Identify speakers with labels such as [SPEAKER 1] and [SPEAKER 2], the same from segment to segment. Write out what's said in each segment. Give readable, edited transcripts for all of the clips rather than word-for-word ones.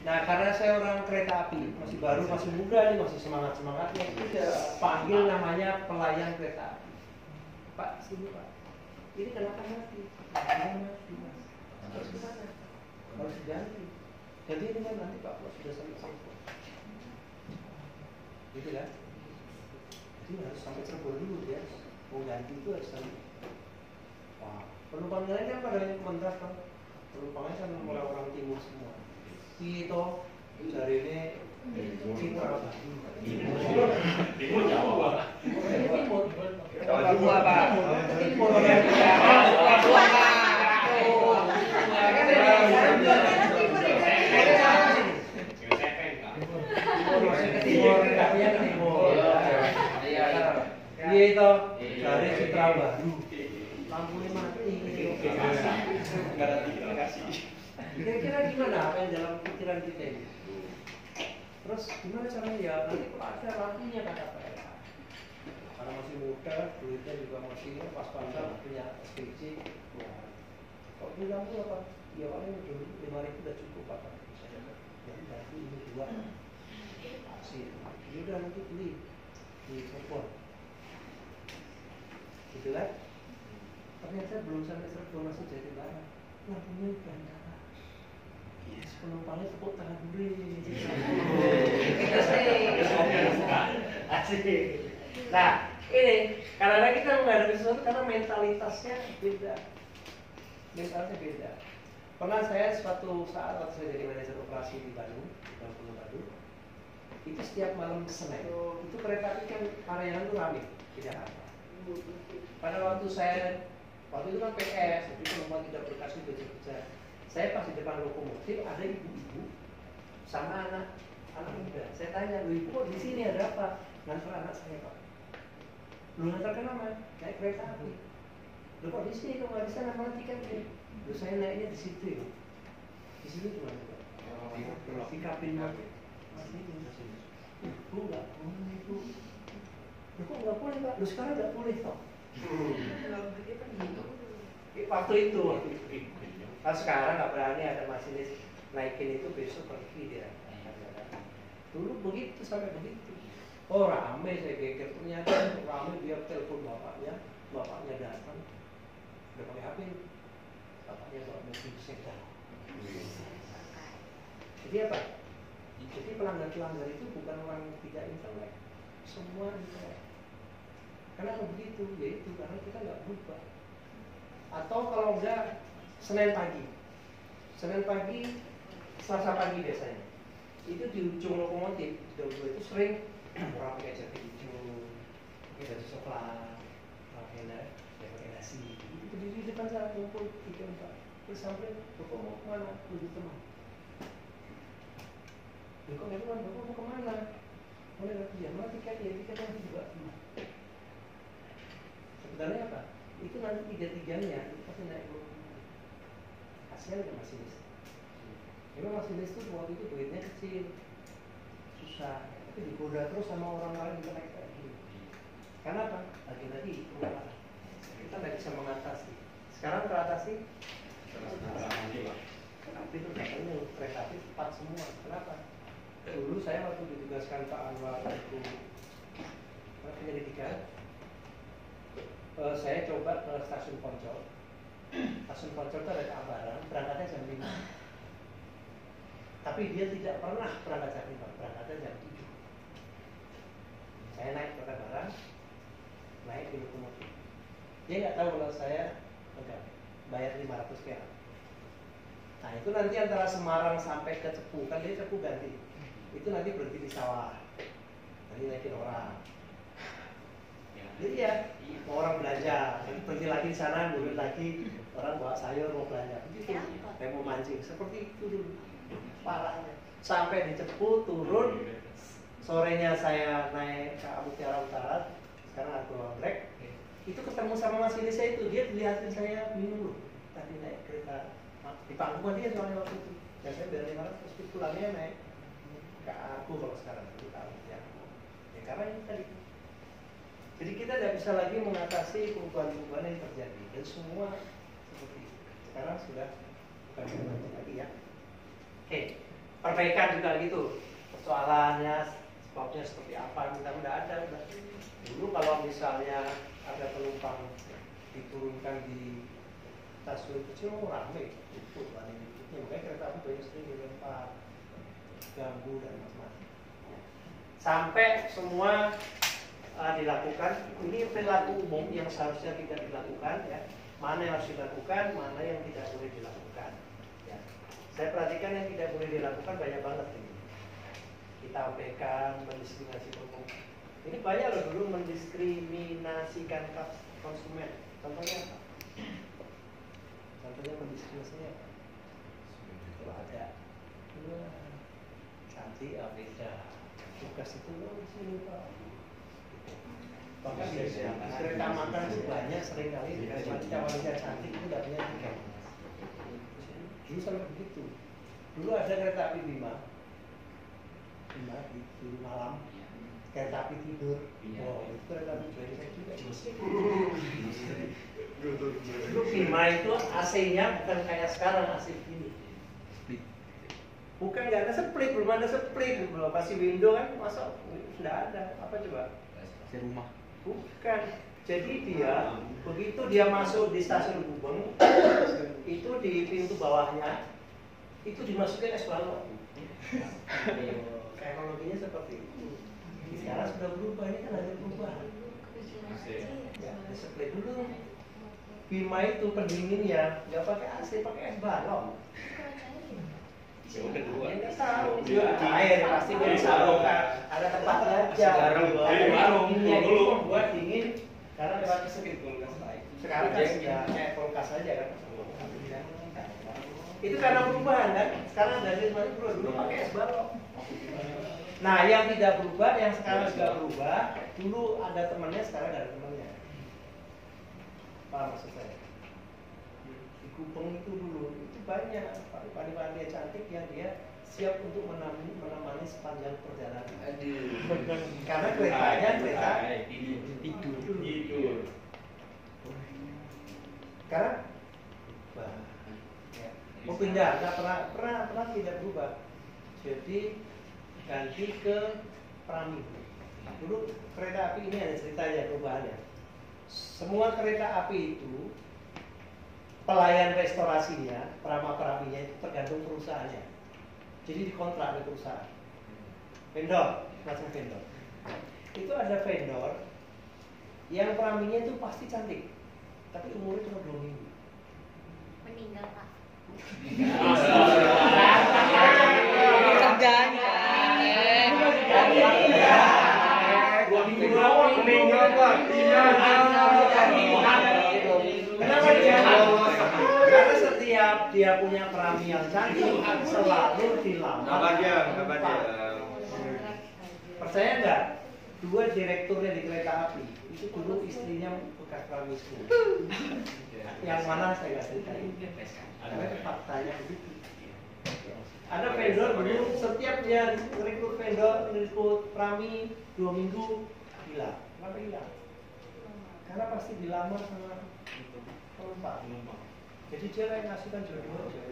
[SPEAKER 1] Nah, karena saya orang kereta api, masih baru, masih muda nih, masih semangat-semangatnya, kita panggil namanya pelayan kereta api. Pak, sini Pak. Ini kenapa mati? Mati Mas. Harus gimana? Harus diganti. Ganti ini kan nanti Pak, sudah sampai. Gitu kan? Jadi harus sampai Cirebon dulu ya. Mau ganti itu harus sampai. Wah, penumpang lain kan pada yang kontrak kan. Penumpangnya kan orang timur semua. Itu dari ini timur apa?
[SPEAKER 2] Timur Jawa Pak.
[SPEAKER 1] Timur.
[SPEAKER 3] Papua Pak.
[SPEAKER 1] Timur.
[SPEAKER 3] Papua Pak.
[SPEAKER 1] Timur, katanya ke timur. Iya itu dari Citra Baru. Lampunya mati. Kira-kira gimana apa yang dalam pikiran kita ini? Terus gimana caranya ya? Nanti kalau ada lampunya kata Pak ya. Karena masih muda, duitnya juga masih pas-pasan, punya SPC. Kok beli lampu apa? Ya paling dulu 5.000 udah cukup Pak. Jadi ganti ini 2. Kasih. Ini udah nanti beli di Cirebon. Gitu kan? Ternyata belum sampai Cirebon masih jadi barang. Lampunya udah nyala. Yes, penumpangnya tepuk tangan dulu. Asik. Nah, ini karena kita menghadapi sesuatu karena mentalitasnya beda. Mentalnya beda. Pernah saya suatu saat waktu saya jadi manajer operasi di Bandung, di Bandung, itu setiap malam Senin, itu kereta api kan Parayangan itu rame di Jakarta. Pada waktu itu kan PS, jadi penumpang tidak berkasih beja-beja. Saya pas di depan lokomotif ada ibu-ibu sama anak muda. Saya tanya, "Ibu kok di sini ada apa?" "Ngantar anak saya Pak." "Lu ngantar kenapa?" "Naik kereta api." "Lu kok di sini kok nggak di sana malah tiketnya?" "Lu saya naiknya di situ ya." "Di sini cuma Pak." Di kabin Pak. "Ibu nggak boleh Ibu." "Lu kok nggak boleh Pak?" "Lu sekarang nggak boleh toh." Waktu itu. Kan sekarang nggak berani ada masinis naikin itu besok pergi dia. Dulu begitu sampai begitu. Oh rame saya geger ternyata rame dia telepon bapaknya datang udah pakai HP. Bapaknya bawa mobil sedan. Jadi apa? Jadi pelanggar itu bukan orang yang tidak intelek, semua intelek. Kenapa begitu? Yaitu karena kita nggak berubah. Atau kalau enggak Senin pagi, Selasa pagi biasanya. Itu di ujung lokomotif, dahulu itu sering orang pakai jaket hijau, pakai baju coklat, pakai nasi. Itu berdiri di depan saya, kumpul 3-4. Terus sampai, "Bapak mau kemana?" "Lebih teman." "Kok nggak teman? Bapak mau kemana?" "Boleh lagi ya, mana tiketnya juga." Sebenarnya apa? Itu nanti 3-3-nya itu pasti naik lokomotif. Kasihan ke masinis. Memang masinis itu waktu itu duitnya kecil, susah, tapi digoda terus sama orang lain yang naik kayak gini. Karena apa? Lagi-lagi perubahan. Kita nggak bisa mengatasi. Sekarang teratasi. Tapi itu katanya kereta api cepat semua. Kenapa? Dulu saya waktu ditugaskan Pak Anwar itu penyelidikan, saya coba ke stasiun Poncol. Stasiun Poncol itu ada keabaran, berangkatnya jam 5. Tapi dia tidak pernah berangkat jam 5, berangkatnya jam 7. Saya naik kereta barang, naik di lokomotif. Dia nggak tahu kalau saya enggak bayar 500 perak. Nah itu nanti antara Semarang sampai ke Cepu, kan dia Cepu ganti. Itu nanti berhenti di sawah, nanti naikin orang. Jadi ya, mau orang belanja, berhenti lagi di sana, dulu lagi orang bawa sayur mau belanja, begitu. Kayak mau mancing, seperti itu dulu. Parahnya. Sampai di Cepu turun, sorenya saya naik ke Mutiara Utara, sekarang aku Longrek. Itu ketemu sama masinis saya itu, dia dilihatin saya minum loh. Tadi naik kereta di pangkuan dia soalnya waktu itu. Dan saya dari 500 terus pulangnya naik ke aku kalau sekarang kita ya. Karena ini tadi. Jadi kita tidak bisa lagi mengatasi perubahan-perubahan yang terjadi dan semua seperti itu. Sekarang sudah bukan seperti lagi ya. Oke, Perbaikan juga gitu. Persoalannya, sebabnya seperti apa, kita udah ada. Dulu kalau misalnya ada penumpang diturunkan di stasiun kecil, rame itu paling itu. Makanya kereta api banyak sering dilempar, ganggu dan macam-macam. Sampai semua dilakukan. Ini perilaku umum yang seharusnya tidak dilakukan, ya. Mana yang harus dilakukan, mana yang tidak boleh dilakukan. Ya. Saya perhatikan yang tidak boleh dilakukan banyak banget ini. Kita abaikan, mendiskriminasi penumpang. Ini banyak loh dulu mendiskriminasikan konsumen. Contohnya apa? Contohnya mendiskriminasinya apa? Kalau ada, cantik, beda. Tugas itu loh di sini Pak. Bahkan di kereta makan itu banyak sering kali wanita cantik itu tidak punya tiket. Dulu sampai begitu. Dulu ada kereta api Bima di malam, kereta api tidur. Wow, itu kereta api juga. Dulu Bima itu AC-nya bukan kayak sekarang AC gini. Bukan nggak ada split, belum ada split, belum kasih window kan, masa nggak ada. Apa coba?
[SPEAKER 2] AC rumah.
[SPEAKER 1] Bukan. Jadi dia begitu dia masuk di stasiun Gubeng, itu di pintu bawahnya itu dimasukin es balok. Teknologinya seperti itu. Sekarang sudah berubah, ini kan hanya berubah. Ya, split dulu. Bima itu pendinginnya nggak pakai AC, pakai es balok. Ini tahu juga air pasti bisa ada tempat aja. Dinginnya itu membuat dingin karena lewat kesekit kulkas. Sekarang kan sudah kayak kulkas saja kan. Itu karena perubahan kan. Sekarang dari dulu pakai es balok. Nah, yang tidak berubah, yang sekarang juga berubah. Dulu ada temannya, sekarang nggak ada temannya. Paham maksud saya? Di Gubeng itu dulu itu banyak wanita cantik yang dia siap untuk menemani sepanjang perjalanan. Karena keretanya kereta tidur. Karena mau pindah, nggak pernah tidak berubah. Jadi ganti ke Prami. Dulu kereta api ini ada ceritanya perubahannya. Semua kereta api itu pelayan restorasinya, Praminya itu tergantung perusahaannya. Jadi dikontrak oleh perusahaan. Vendor, macam vendor. Itu ada vendor yang Praminya itu pasti cantik, tapi umurnya cuma 2 minggu.
[SPEAKER 4] Meninggal Pak.
[SPEAKER 3] Kerjanya.
[SPEAKER 2] 2 minggu doang meninggal Pak.
[SPEAKER 1] Kenapa dia? Karena setiap dia punya Prami yang cantik selalu dilamar. Percaya nggak? 2 direkturnya di kereta api itu dulu istrinya bekas Prami semua. Yang mana saya nggak ceritain. Karena itu faktanya begitu. Ada vendor dulu setiap dia rekrut vendor, rekrut Prami 2 minggu hilang. Kenapa hilang? Karena pasti dilamar sama penumpang. Jadi dia kayak ngasihkan jodoh aja.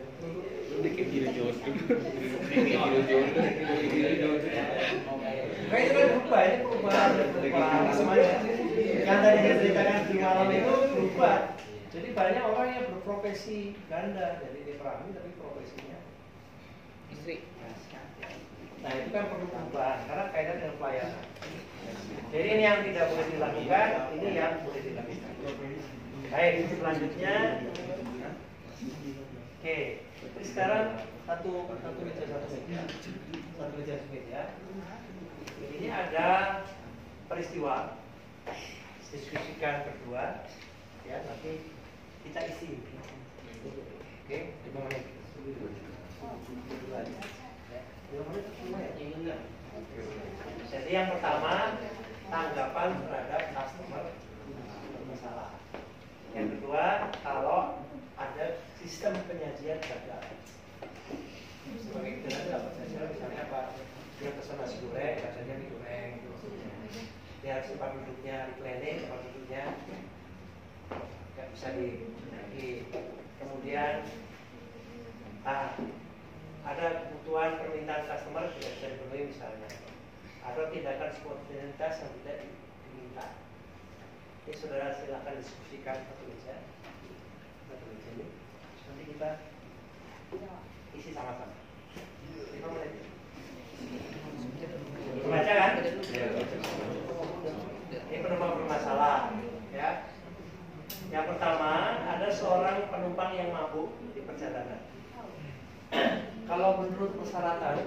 [SPEAKER 1] Nah itu kan berubah, ini perubahan semuanya. Yang tadi saya ceritakan di malam itu berubah. Jadi banyak orang yang berprofesi ganda, jadi di Prami tapi profesinya
[SPEAKER 3] Istri.
[SPEAKER 1] Nah itu kan perlu perubahan karena kaitan dengan pelayanan. Jadi ini yang tidak boleh dilakukan, ini yang boleh dilakukan. Baik, selanjutnya. Oke, jadi sekarang satu meja. Ini ada peristiwa diskusikan berdua, ya nanti kita isi. Oke, 5 menit. 5 menit lumayan. Jadi yang pertama tanggapan terhadap customer bermasalah. Yang kedua, kalau ada sistem penyajian gagal. Sebagai kita dapat saja misalnya apa? Dia pesan nasi goreng, rasanya mie goreng. Dia harus tempat duduknya di planning, tempat duduknya nggak bisa di kemudian ada kebutuhan permintaan customer tidak bisa dipenuhi misalnya, atau tindakan spontanitas yang tidak diminta. Ini saudara silakan diskusikan satu meja ini. Nanti kita isi sama-sama. 5 menit. Baca kan? Ini penumpang bermasalah, ya. Yang pertama, ada seorang penumpang yang mabuk di perjalanan. Kalau menurut persyaratan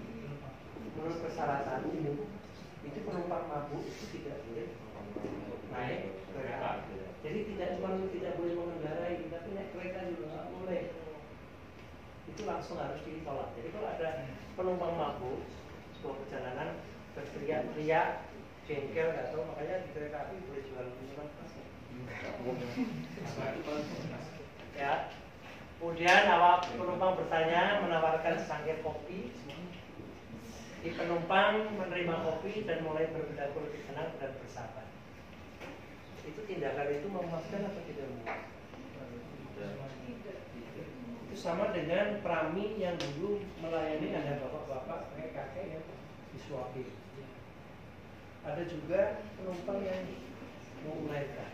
[SPEAKER 1] itu penumpang mabuk itu tidak boleh naik kereta. Jadi tidak cuma tidak boleh mengendarai, tapi naik kereta juga nggak boleh. Itu langsung harus ditolak. Jadi kalau ada penumpang mabuk sebuah perjalanan berteriak-teriak, jengkel, nggak tahu, makanya di kereta api boleh jual minuman keras. Ya. Kemudian awak penumpang bertanya, menawarkan secangkir kopi. Si penumpang menerima kopi dan mulai berpindah-pindah lebih tenang dan bersabar. Itu tindakan itu memuaskan atau tidak memuaskan? Itu sama dengan prami yang dulu melayani ada bapak-bapak, kakek-kakek yang disuapi. Ada juga penumpang yang mau melahirkan.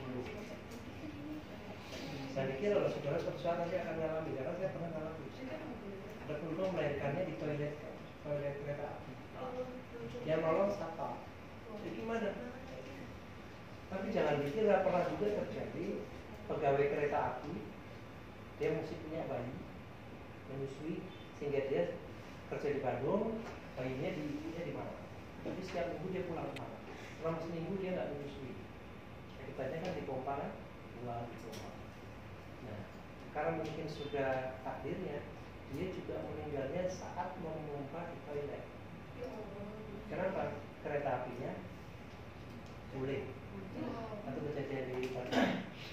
[SPEAKER 1] Saya pikir kalau saudara suatu saat nanti akan mengalami, karena saya pernah mengalami. Ada penumpang melahirkannya di toilet kereta api. Yang nolong satpam. Jadi gimana? Tapi jangan pikir nggak pernah juga terjadi pegawai kereta api dia mesti punya bayi menyusui sehingga dia kerja di Bandung, bayinya di mana? Tapi setiap minggu dia pulang ke mana? Selama seminggu dia nggak menyusui. Akibatnya kan dipompa kan? Buang dipompa. Nah, karena mungkin sudah takdirnya, dia juga meninggalnya saat memompa di toilet. Kenapa? Kereta apinya boleh. Atau kejadian di Bandung.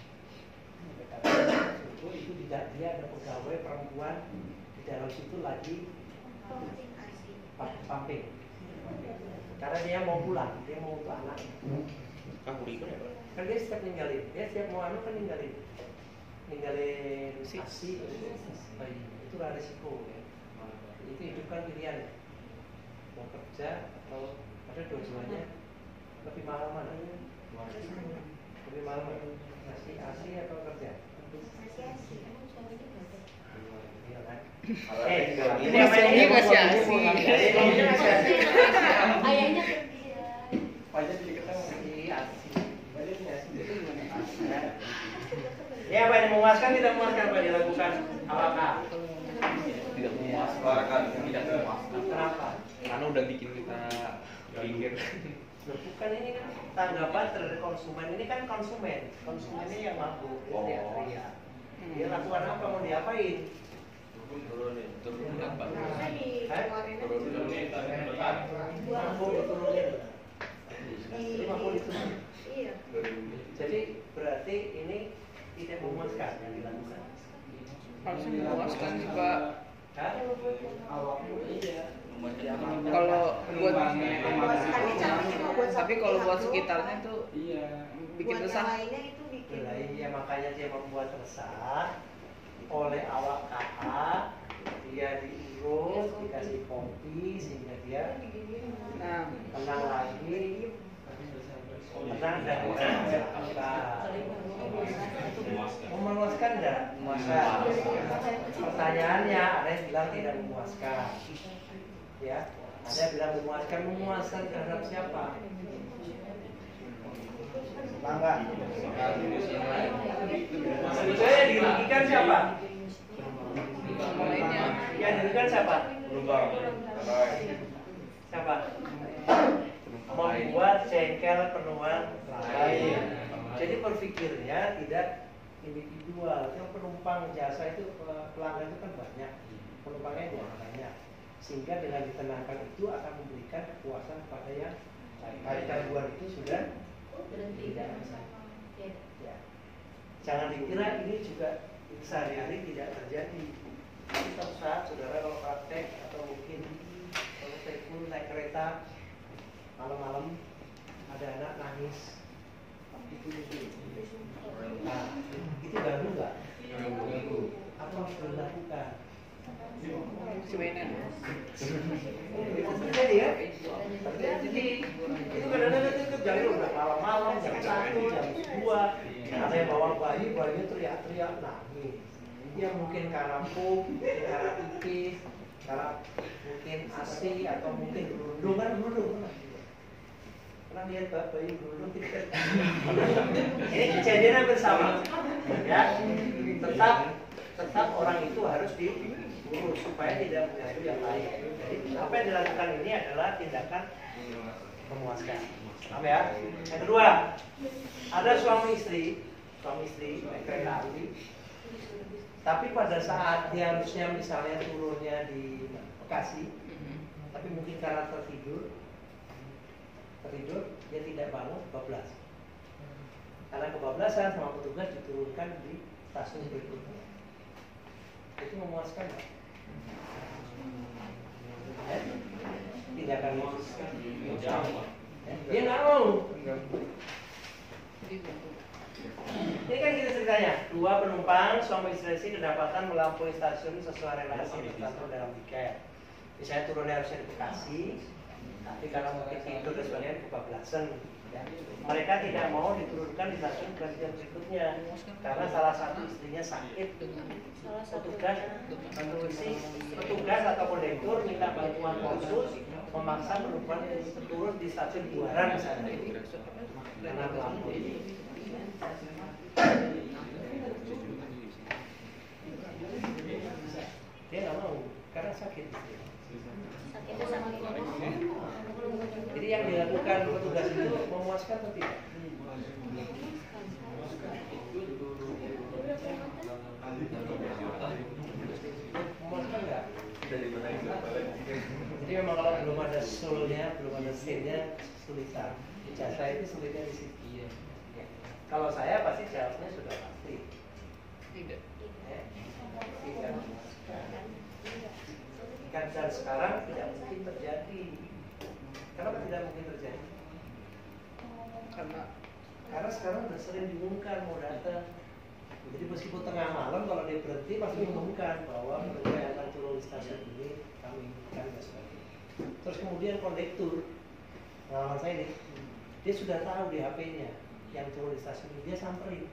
[SPEAKER 1] Itu tidak, dia ada pegawai perempuan di dalam situ lagi pumping. Karena dia mau pulang, dia mau untuk anaknya. Kan dia setiap ninggalin, dia setiap mau anu kan ninggalin asi bayi. Itulah risiko ya. Itu hidup kan pilihan, mau kerja atau ada dua-duanya. Lebih mahal mana? Lebih mahal mana? Asi atau kerja?
[SPEAKER 4] Asi. Emang suaminya berapa?
[SPEAKER 1] Iya kan?
[SPEAKER 3] Ini masih asi.
[SPEAKER 4] Ayahnya kerja.
[SPEAKER 1] Pajak di kita masih asi. Baliknya asi itu gimana? Ini apa yang memuaskan tidak memuaskan apa dilakukan awak?
[SPEAKER 2] Tidak memuaskan, tidak memuaskan.
[SPEAKER 1] Kenapa?
[SPEAKER 2] Karena udah bikin kita pinggir.
[SPEAKER 1] Loh, bukan, ini kan tanggapan terhadap konsumen. Ini kan konsumennya yang mabuk, dia teriak. Dia lakukan apa, mau diapain?
[SPEAKER 2] Turunin apa?
[SPEAKER 4] Masa dikeluarin
[SPEAKER 1] Mampu diturunin. Jadi mampu diturunin.
[SPEAKER 4] Iya.
[SPEAKER 1] Jadi berarti ini tidak memuaskan yang dilakukan.
[SPEAKER 3] Harusnya memuaskan sih Pak.
[SPEAKER 1] Hah?
[SPEAKER 2] Iya.
[SPEAKER 3] Kalau buat tapi kalau buat
[SPEAKER 4] satu,
[SPEAKER 3] sekitarnya tuh bikin
[SPEAKER 4] buat
[SPEAKER 3] resah.
[SPEAKER 4] yang lainnya itu bikin.
[SPEAKER 1] Lah iya, makanya dia membuat resah oleh awak KA. Dia diurus, dikasih kopi sehingga dia
[SPEAKER 3] Nah,
[SPEAKER 1] tenang lagi, tenang dan memuaskan enggak? Memuaskan. Pertanyaannya ada yang bilang tidak memuaskan, ya. Ada yang bilang memuaskan terhadap siapa? Pelanggan. Sebetulnya yang dirugikan siapa?
[SPEAKER 3] lainnya
[SPEAKER 1] Yang dirugikan siapa?
[SPEAKER 2] Penumpang.
[SPEAKER 1] Siapa? Membuat jengkel penumpang lain. Jadi berpikirnya tidak individual. Yang penumpang jasa itu, pelanggan itu kan banyak, penumpangnya juga banyak. Sehingga dengan ditenangkan itu akan memberikan kepuasan kepada yang lain. Gangguan itu sudah tidak ada. Ya. Jangan dikira ini juga sehari-hari tidak terjadi. Suatu saat saudara kalau praktek atau mungkin kalau tekun naik kereta malam-malam ada anak nangis, nah itu ganggu nggak? Apa harus dilakukan?
[SPEAKER 3] Si mainan.
[SPEAKER 1] Itu terjadi ya. Jadi itu kadang-kadang itu jam udah malam-malam, jam 1, jam 2, ada yang bawa bayinya teriak-teriak nangis. Ya mungkin karena pup, karena pipis, karena mungkin ASI atau mungkin gerundung kan gerundung. Pernah lihat bayi gerundung tidak? Ini kejadian hampir sama. Ya, tetap orang itu harus diurus supaya tidak mengganggu yang lain. Jadi apa yang dilakukan ini adalah tindakan memuaskan. Paham ya? Yang kedua, ada suami istri naik kereta api, tapi pada saat dia harusnya misalnya turunnya di Bekasi, tapi mungkin karena tertidur dia tidak bangun, kebablas. Karena kebablasan sama petugas diturunkan di stasiun berikutnya. Itu memuaskan nggak? Tindakan memuaskan. Dia nggak mau. Ini kan gitu ceritanya. 2 penumpang suami istri kedapatan melampaui stasiun sesuai relasi yang tercantum dalam tiket. Misalnya turunnya harusnya di Bekasi, tapi karena mungkin tidur dan sebagainya kebablasan. Ya. Mereka tidak mau diturunkan di stasiun berikutnya karena salah satu istrinya sakit. Petugas atau kondektur minta bantuan khusus memaksa penumpang turun di stasiun Buaran misalnya karena melampaui. Dia nggak mau karena sakit. Jadi yang dilakukan petugas itu memuaskan atau tidak? Memuaskan nggak? Jadi memang kalau belum ada soulnya, belum ada scene-nya, kesulitan. Jasa itu sulitnya di situ. Kalau saya pasti jawabnya sudah pasti.
[SPEAKER 3] Tidak.
[SPEAKER 1] Tidak memuaskan. Dan sekarang tidak mungkin terjadi. Kenapa tidak mungkin terjadi? Karena sekarang udah sering diumumkan mau datang. Jadi meskipun tengah malam kalau dia berhenti pasti diumumkan bahwa mereka akan turun di stasiun ini, kami dan sebagainya. Terus kemudian kondektur, pengalaman saya ini, dia sudah tahu di HP-nya yang turun di stasiun ini, dia samperin.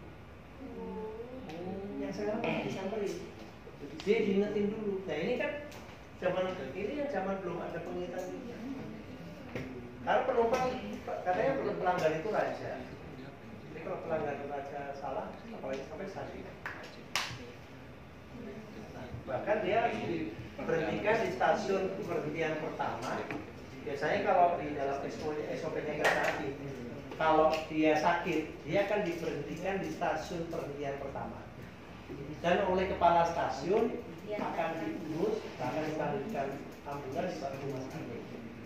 [SPEAKER 1] Yang sekarang pasti disamperin. Dia diingetin dulu. Nah ini kan zaman ini zaman belum ada pengingetan ini. Karena penumpang katanya pelanggan itu raja. Jadi kalau pelanggan raja salah, apalagi sampai stasiun. Bahkan dia berhentikan di stasiun perhentian pertama. Biasanya kalau di dalam SOP-nya kereta api, kalau dia sakit, dia akan diberhentikan di stasiun perhentian pertama. Dan oleh kepala stasiun akan diurus, akan dipanggilkan ambulans di rumah sakit.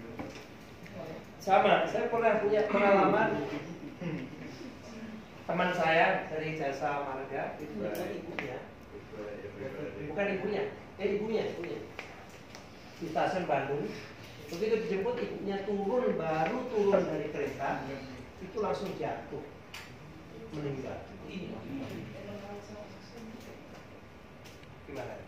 [SPEAKER 1] Sama, saya pernah punya pengalaman teman saya dari Jasa Marga itu ibunya, bukan ibunya di stasiun Bandung. Begitu dijemput ibunya baru turun dari kereta, itu langsung jatuh, meninggal. Gimana?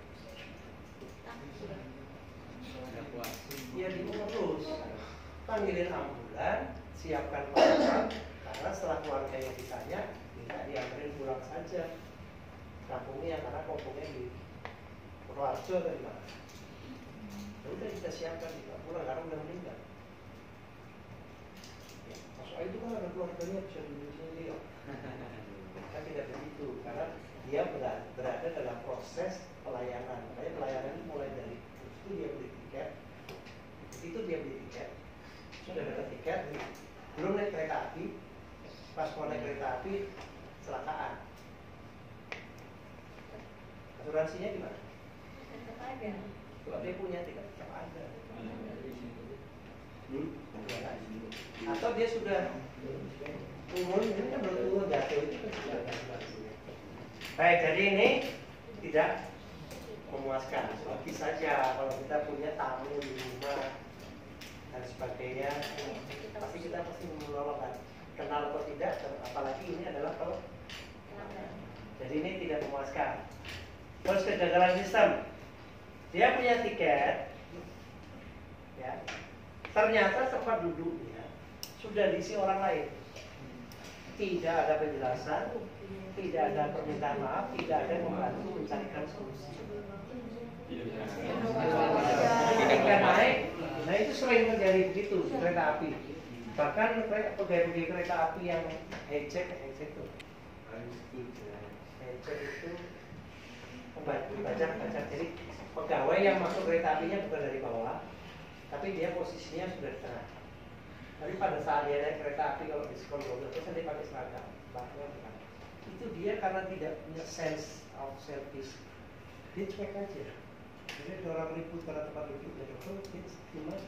[SPEAKER 1] Ya diurus, panggilin ambulan, siapkan pengobatan, karena setelah keluarganya ditanya, minta diantarin pulang saja. Kampungnya karena kampungnya di Purworejo dari mana? Ya udah kita siapkan kita pulang karena udah meninggal. Ya, maksudnya itu kan ada keluarganya bisa sendiri. Kita tidak begitu karena dia berada dalam proses pelayanan. Makanya pelayanan itu mulai dari itu dia beli tiket, sudah dapat tiket, belum naik kereta api, pas mau naik kereta api kecelakaan. Asuransinya gimana?
[SPEAKER 4] Tetap ada.
[SPEAKER 1] Kalau dia punya tidak tetap ada. Atau dia sudah turun, ini kan belum turun jatuh itu kan sudah ada asuransinya. Baik, jadi ini tidak memuaskan. Lagi saja kalau kita punya tamu di rumah dan sebagainya, pasti kita mengelola kenal atau tidak, apalagi ini adalah kalau jadi ini tidak memuaskan. Terus kegagalan sistem. Dia punya tiket, ya. Ternyata tempat duduknya sudah diisi orang lain. Tidak ada penjelasan, tidak ada permintaan maaf, tidak ada yang membantu mencarikan solusi. Ketika naik, nah itu sering terjadi begitu di kereta api. Bahkan pegawai-pegawai kereta api yang hijack itu bajak. Jadi pegawai yang masuk kereta apinya bukan dari bawah, tapi dia posisinya sudah di tengah. Tapi pada saat dia naik kereta api, kalau di sekolah terus dia pakai seragam, itu dia karena tidak punya sense of service, dia cuek aja. Jadi ada orang ribut karena tempat duduknya betul, dia gimana?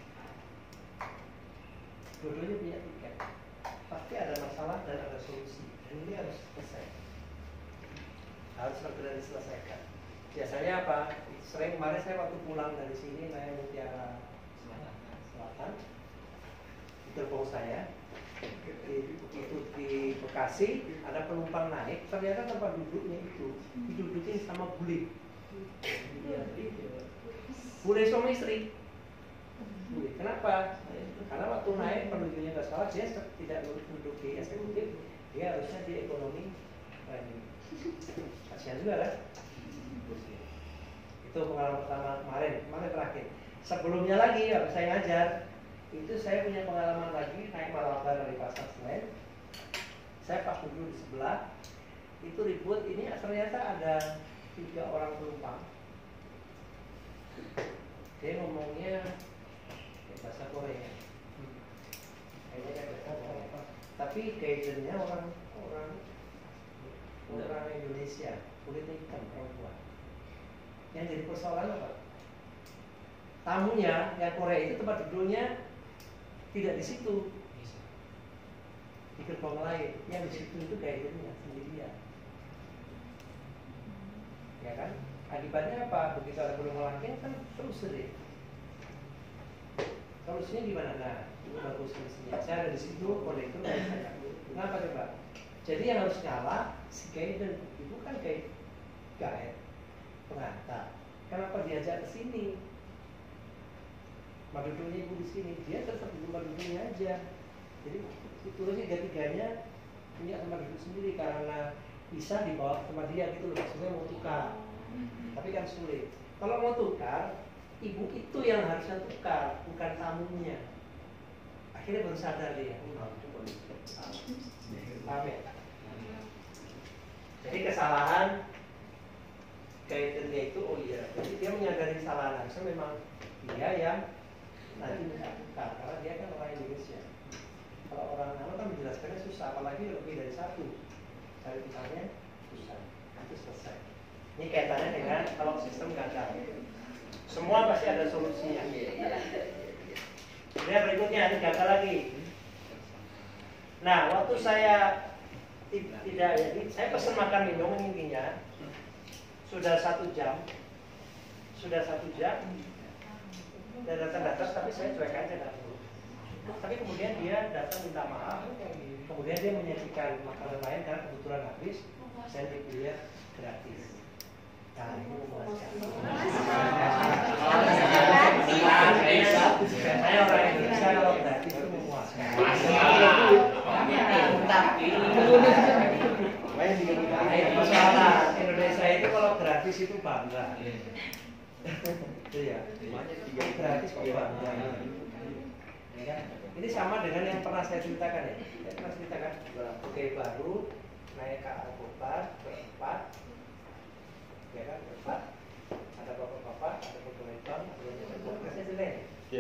[SPEAKER 1] Dua-duanya punya tiket, pasti ada masalah dan ada solusi, dan ini harus selesai, harus segera diselesaikan. Biasanya apa? Sering kemarin saya waktu pulang dari sini naik Mutiara Selatan, di gerbong saya itu di Bekasi ada penumpang naik, ternyata tempat duduknya itu didudukin sama bule. Bule suami istri. Kenapa? Karena waktu naik penduduknya nggak salah, dia tidak duduk di eksekutif, dia harusnya di ekonomi. Kasihan juga kan? Itu pengalaman pertama kemarin terakhir. Sebelumnya lagi, waktu saya ngajar, itu saya punya pengalaman lagi naik Malabar dari Pasar Senen. Saya pas duduk di sebelah, itu ribut. Ini ternyata ada 3 orang penumpang. Dia ngomongnya bahasa Korea, kayaknya bahasa Korea. Tapi guidelnya orang Indonesia, kulitnya hitam, perempuan. Yang jadi persoalan apa? Tamunya yang Korea itu tempat duduknya tidak di situ, di gerbong lain. Yang di situ itu guidelnya sendirian, ya kan? Akibatnya apa? Begitu ada penumpang lagi kan terus sering. Solusinya gimana? Nah, itu bagus solusinya. Saya ada di situ, kondektur dan saya. Kenapa coba? Jadi yang harus ngalah si guide, itu kan guide pengantar. Kenapa diajak ke sini? Duduknya ibu di sini, dia tetap di tempat duduknya aja. Jadi itu aja tiganya punya tempat duduk sendiri karena bisa dibawa ke tempat dia gitu loh. Maksudnya mau tukar, tapi kan sulit. Kalau mau tukar, ibu itu yang harusnya tukar, bukan tamunya. Akhirnya baru sadar dia. Paham ya? Jadi kesalahan guidernya itu, oh iya, jadi dia menyadari kesalahan. Harusnya memang dia yang nanti minta tukar, karena dia kan orang Indonesia. Kalau orang Nano kan menjelaskannya susah, apalagi lebih dari satu. Cari tukarnya susah, itu selesai. Ini kaitannya dengan kalau sistem gagal. Semua pasti ada solusinya. Kemudian berikutnya ini gagal lagi. Nah, waktu saya tidak jadi, saya pesan makan minum intinya sudah 1 jam, dan datang, tapi saya cuek aja kan. Tapi kemudian dia datang minta maaf, kemudian dia menyajikan makanan lain karena kebetulan habis, saya dibeli gratis. Nah, ini memuaskan. Saya orang Indonesia kalau gratis itu memuaskan. Masalah Indonesia itu kalau gratis itu bangga. Iya, gratis kok bangga. Ya, ini sama dengan yang pernah saya ceritakan ya. Saya pernah ceritakan pegawai baru naik ke Alkobar berempat, ya kan berempat. Ada bapak-bapak, ada pegawai bank, ada yang jaga kerja jelek.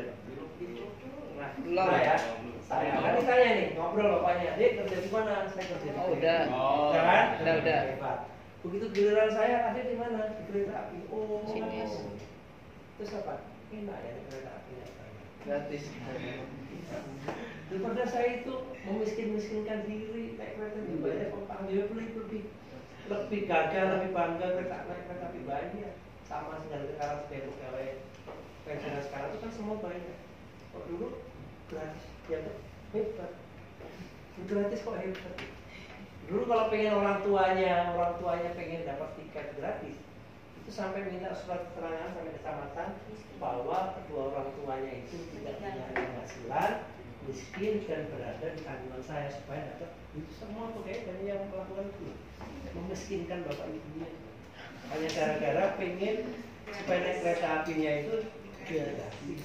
[SPEAKER 1] Nah ya, saya akan ditanya nih, ngobrol bapaknya, Dek kerja di mana? Saya kerja di
[SPEAKER 3] udah.
[SPEAKER 1] Kan?
[SPEAKER 3] Udah.
[SPEAKER 1] Hebat. Begitu giliran saya, ada di mana? Di kereta api. Oh,
[SPEAKER 3] Sinis.
[SPEAKER 1] Terus apa? Enak ya di kereta api.
[SPEAKER 2] Gratis.
[SPEAKER 1] Daripada saya itu memiskin-miskinkan diri, naik kereta api banyak penumpang, dia lebih gagal, lebih bangga kereta api banyak. Sama dengan sekarang sebagai pegawai pensiunan sekarang itu kan semua banyak. Kok dulu gratis, ya hebat. Gratis kok hebat. Dulu kalau pengen orang tuanya pengen dapat tiket gratis, itu sampai minta surat keterangan sampai kecamatan bahwa kedua orang tuanya itu tidak punya penghasilan, miskin dan berada di tanggungan saya supaya dapat itu semua pokoknya dan yang melakukan itu memiskinkan bapak ibunya hanya gara-gara pengen supaya naik kereta apinya itu gratis.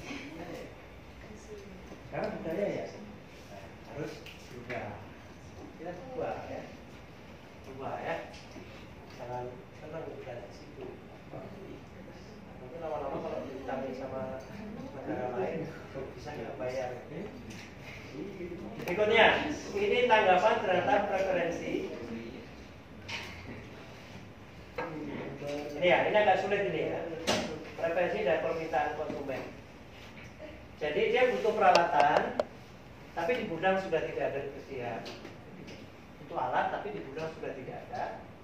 [SPEAKER 1] Karena budaya ya harus berubah. Kita berubah ya, berubah ya. Jangan senang berada di situ. Mungkin lama-lama kalau ditanya sama negara lain bisa nggak bayar. Berikutnya, ini tanggapan terhadap preferensi. Ini ya, ini agak sulit ini ya. Preferensi dan permintaan konsumen. Jadi dia butuh peralatan, tapi di gudang sudah tidak ada ketersediaan. Itu alat, tapi di gudang sudah tidak ada.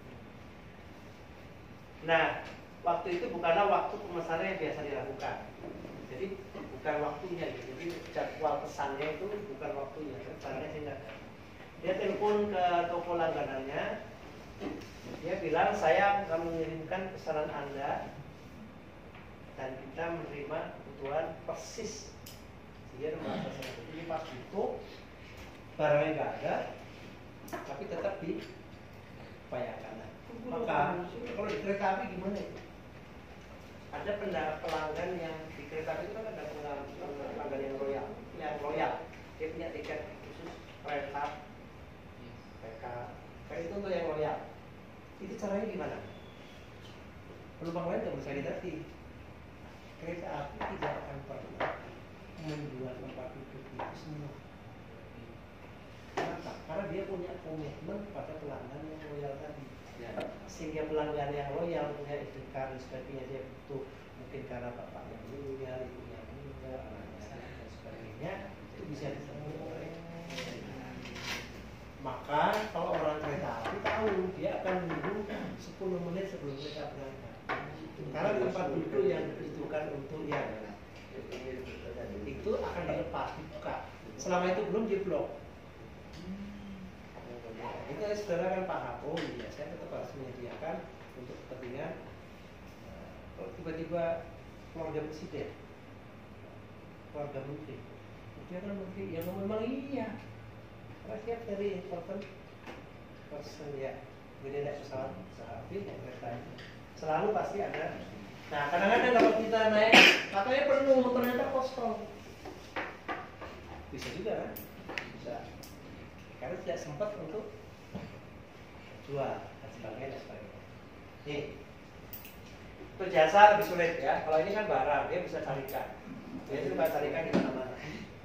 [SPEAKER 1] Nah, waktu itu bukanlah waktu pemesanan yang biasa dilakukan. Jadi bukan waktunya, jadi jadwal pesannya itu bukan waktunya, pesannya tidak ada. Dia telepon ke toko langganannya, dia bilang saya akan mengirimkan pesanan Anda dan kita menerima kebutuhan persis. Dia merasa ini pas butuh, barangnya nggak ada, tapi tetap diupayakan. Maka kalau di kereta api gimana itu? Ada pelanggan yang di kereta api itu kan ada pelanggan yang loyal, dia punya tiket khusus kereta, kayak itu untuk yang loyal. Itu caranya gimana? Penumpang lain nggak bisa diterti. Kereta api tidak akan pernah menjual tempat duduk itu semua. Kenapa? Karena dia punya komitmen pada pelanggan yang loyal tadi. Sehingga pelanggan yang loyal punya istiqar dan sebagainya, dia butuh mungkin karena bapaknya meninggal, ibunya meninggal, anaknya sakit dan sebagainya, itu bisa ditemui. Maka kalau orang kereta api tahu dia akan menunggu 10 menit sebelum kereta berangkat. Karena tempat duduk yang ditentukan untuk yang itu akan dilepas, dibuka. Selama itu belum diblok. Itu saudara kan paham, oh iya saya tetap harus menyediakan untuk kepentingan kalau tiba-tiba keluarga presiden, keluarga menteri, dia kan menteri yang memang iya, karena siap dari important person ya, jadi naik pesawat habis naik kereta itu selalu pasti ada. Nah kadang-kadang kalau kita naik katanya penuh, ternyata kosong, bisa juga kan, bisa, karena tidak sempat untuk jual dan sebagainya. Nih, untuk jasa lebih sulit ya. Kalau ini kan barang, dia bisa carikan. Dia coba carikan di mana-mana.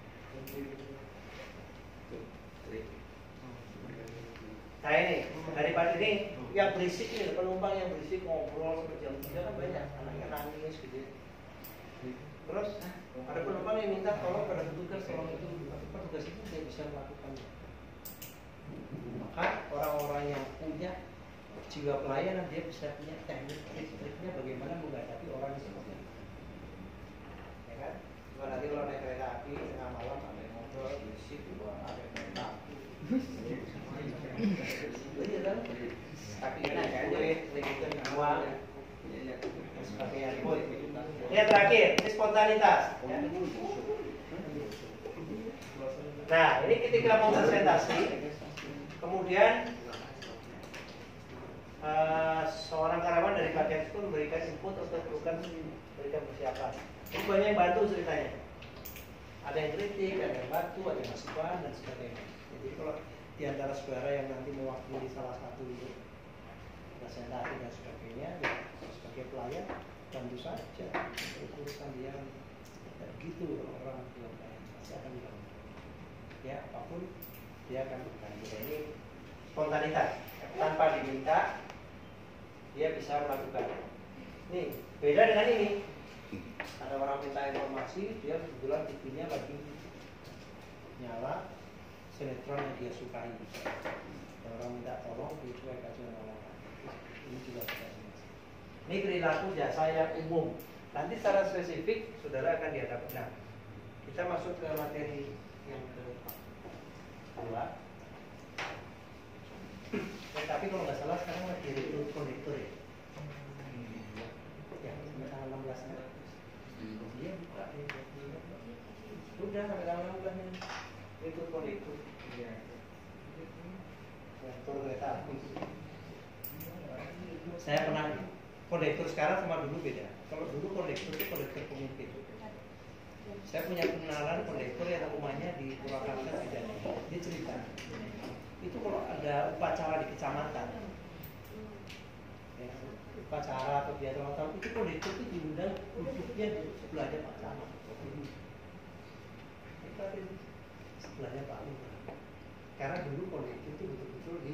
[SPEAKER 1] Nah ini, daripada ini yang berisik ini, penumpang yang berisik ngobrol berjam-jam kan banyak, anaknya nangis gitu. Terus ada penumpang yang minta tolong pada petugas, tolong itu, petugas itu tidak bisa melakukannya. Maka orang-orang yang punya jiwa pelayanan dia bisa punya teknik trik-triknya bagaimana menghadapi orang yang seperti itu. Ya kan? Cuma nanti kalau naik kereta api tengah malam ada yang ngobrol, berisik, ada yang naik taksi. Iya kan? Kaki naik kulit, legitnya dibuang, dan sebagainya ribut. Yang terakhir, ini spontanitas. Ya. Nah, ini ketika mau presentasi, kemudian seorang karyawan dari bagian itu memberikan input atau memberikan persiapan. Ini banyak yang bantu ceritanya. Ada yang kritik, ada yang bantu, ada yang masukan dan sebagainya. Jadi kalau di antara saudara yang nanti mewakili salah satu presentasi dan sebagainya, ya sebagai pelayan bantu saja untuk urusan dia. Begitu orang yang pasti akan dibantu. Ya apapun dia akan bertanya. Ini spontanitas, tanpa diminta dia bisa melakukan. Nih beda dengan ini. Ada orang minta informasi, dia kebetulan TV-nya lagi nyala, sinetron yang dia sukai. Ada orang minta tolong, dia juga kasih nolongan. Ini juga bisa. Ini perilaku jasa yang umum. Nanti secara spesifik saudara akan dihadapkan. Nah, kita masuk ke materi yang kedua. Tapi kalau nggak salah sekarang lagi rekrut kondektur ya. 16 kan? Dia buka udah sampai tanggal 16 nya ikut kondektur. Turun kereta api. Saya pernah kondektur sekarang sama dulu beda. Kalau dulu kondektur itu kondektur pemimpin. Saya punya kenalan kondektur yang rumahnya di Purwakarta Bidani. Dia cerita, itu kalau ada upacara di kecamatan, ya, upacara atau biasa ulang tahun, itu kondektur itu diundang duduknya di sebelahnya Pak Camat. Itu ada di sebelahnya Pak Lurah. Karena dulu kondektur itu betul-betul di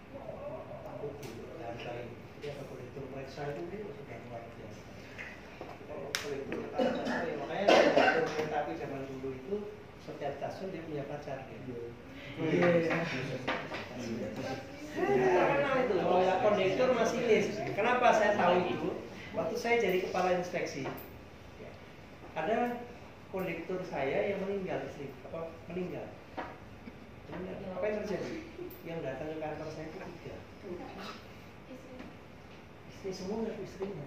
[SPEAKER 1] dan lain. Jadi apa kondektur mereka itu sudah luar biasa. Kalau kondektur kereta ya makanya kondektur kereta api zaman dulu itu setiap stasiun dia punya pacar gitu. Itu kalau ya kondektur masinis. Kenapa saya tahu itu? Waktu saya jadi kepala inspeksi, ada kondektur saya yang meninggal meninggal. Apa yang terjadi? Yang datang ke kantor saya itu 3. Istri semua nggak istrinya.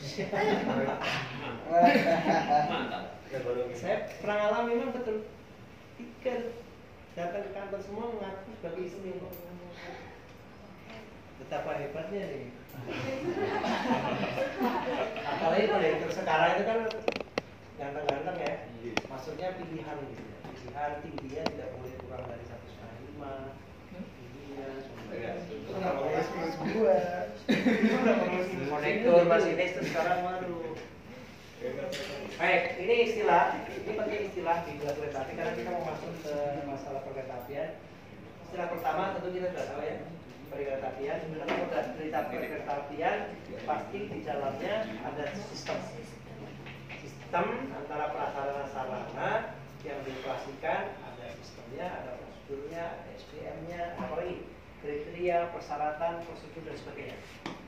[SPEAKER 1] Saya pernah alami memang betul 3 datang ke kantor semua mengaku sebagai istri. Betapa hebatnya nih. Apalagi kondektur sekarang itu kan ganteng-ganteng ya. Maksudnya pilihan gitu ya. Pilihan tingginya tidak boleh kurang dari 1,5. Kondektur masinis itu sekarang baru. Baik, ini penting istilah di dunia kereta api karena kita mau masuk ke masalah perkeretaapian. Istilah pertama tentu kita sudah tahu ya, perkeretaapian. Kalau cerita perkeretaapian pasti di dalamnya ada sistem antara prasarana yang dioperasikan, ada sistemnya, ada prosedurnya, ada SDM-nya, apalagi kriteria, persyaratan, prosedur dan sebagainya.